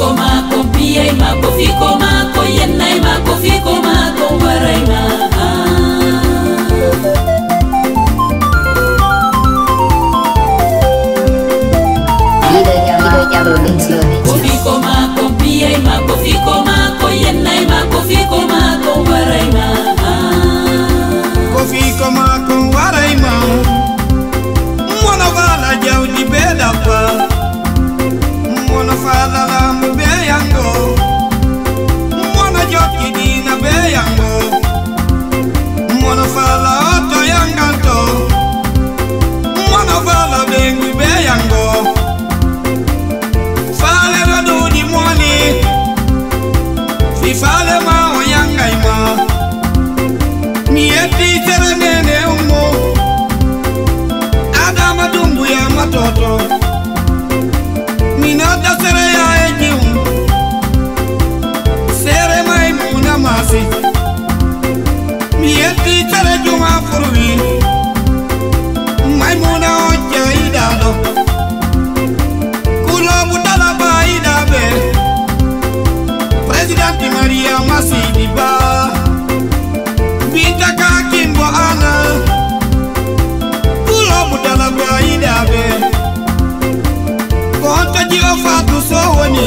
mako piyai mako fiko mako yennai mako fiko mako warai ma. Kofiko mako piyai mako fiko mako yennai mako fiko mako warai ma. Kofiko mako warai ma. Mwana vala jawdi beda pa. Mwana fala la mbe yango. Mwana joki dina be yango. Mwana fala oto yanganto. Mwana fala bengi be yango. Fale ma o yangai ma mi eti tere nene umo adama dumbu ya matoto mi nada sere ya ejium sere mai muna masi mi eti tere juma furwi mai muna oja idado kulo budala ba idabe Presidente Maria Masidi Ba Binta Kakimbo Ana Kulo Mudala Ba Idabe Konta Jio Fatu Sowoni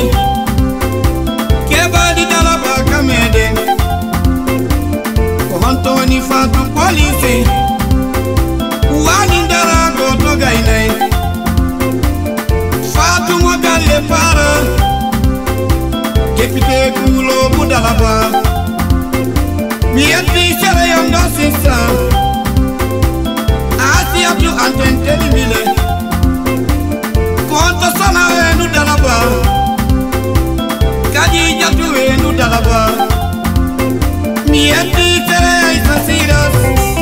Keba Di Dala Ba Kamede Konta Wani Fatu Polisi Wani Ndara Goto Gainai Fatu Mwagale Para Kepite kulo budalaba Mieti sere yondo sisa Asi abdu antenteli mile Konto sana wenu dalaba Kaji jatu wenu dalaba Mieti sere isa siras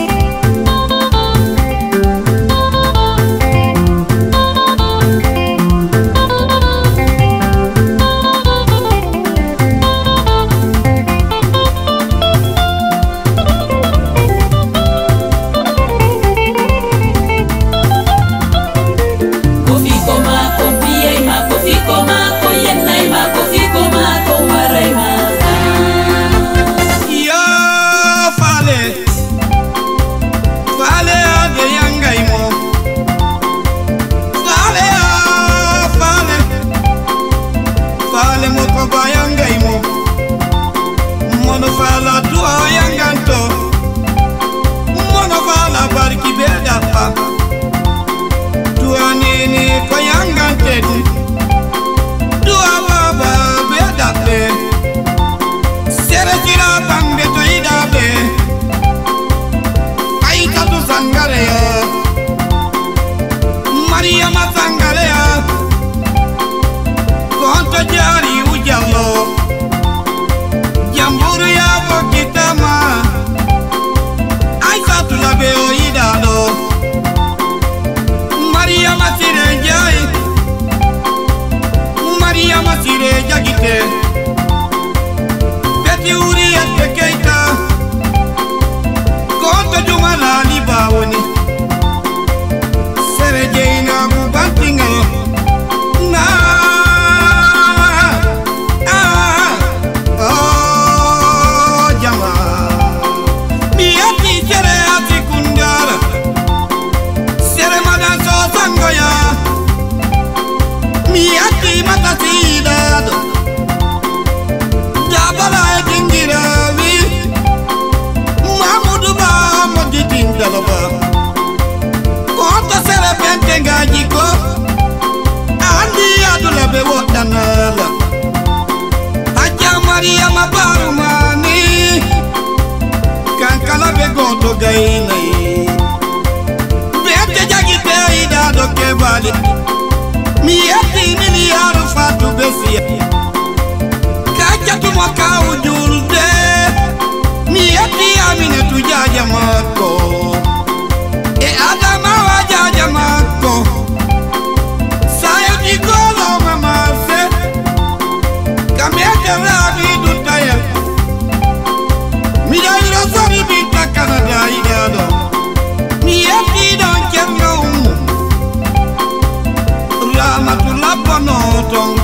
Maria Mabarumani Kankala Begoto Gainai Bete Jagite Ida Doke Bali Mieti Miliaru Fatu Besia Kajatu Mwaka Ujulde Mieti Amine Tujaja Mako E Adama Wajaja Mako Sayo Jigolo Mamase Kamete Rabi Dutaya Midairo Sori Bita Canada Igado Mieti Don Kerno Rama Tulapa no Tong